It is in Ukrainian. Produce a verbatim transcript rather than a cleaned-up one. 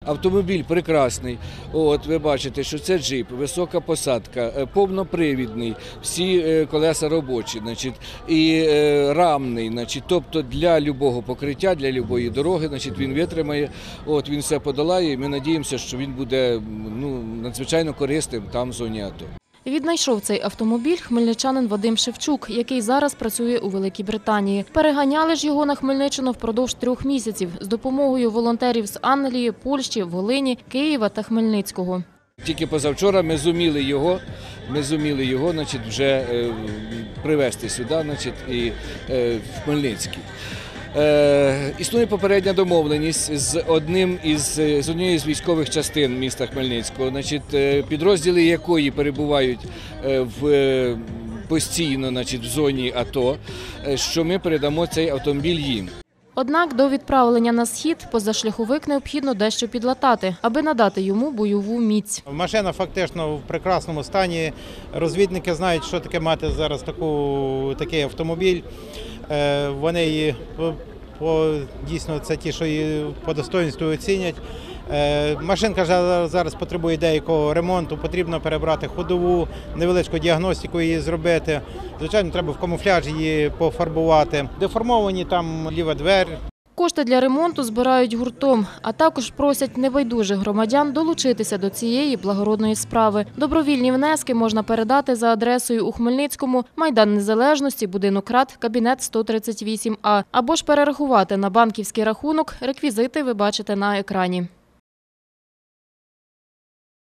Автомобіль прекрасний. От ви бачите, що це джип, висока посадка, повнопривідний, всі колеса робочі, значить, і рамний, значить, тобто для будь-якого покриття, для будь-якої дороги, значить, він витримає. От він все подолає. І ми сподіваємося, що він буде ну, надзвичайно корисним там в зоні АТО. Віднайшов цей автомобіль хмельничанин Вадим Шевчук, який зараз працює у Великій Британії. Переганяли ж його на Хмельниччину впродовж трьох місяців з допомогою волонтерів з Англії, Польщі, Волині, Києва та Хмельницького. Тільки позавчора ми зуміли його, ми зуміли його, значить, вже е, привезти сюди, значить, і е, в Хмельницький. Е, існує попередня домовленість з одним із з однією з військових частин міста Хмельницького, значить, підрозділи якої перебувають в постійно, значить, в зоні АТО, що ми передамо цей автомобіль їм. Однак до відправлення на схід позашляховик необхідно дещо підлатати, аби надати йому бойову міць. Машина фактично в прекрасному стані. Розвідники знають, що таке мати зараз таку, такий автомобіль. Вони її, по, дійсно, це ті, що її по достоинству оцінять. Машинка зараз потребує деякого ремонту, потрібно перебрати ходову, невеличку діагностику її зробити. Звичайно, треба в камуфляж її пофарбувати. Деформовані там ліва двері. Кошти для ремонту збирають гуртом, а також просять небайдужих громадян долучитися до цієї благородної справи. Добровільні внески можна передати за адресою у Хмельницькому, Майдан Незалежності, будинок Рад, кабінет сто тридцять вісім А, або ж перерахувати на банківський рахунок. Реквізити ви бачите на екрані.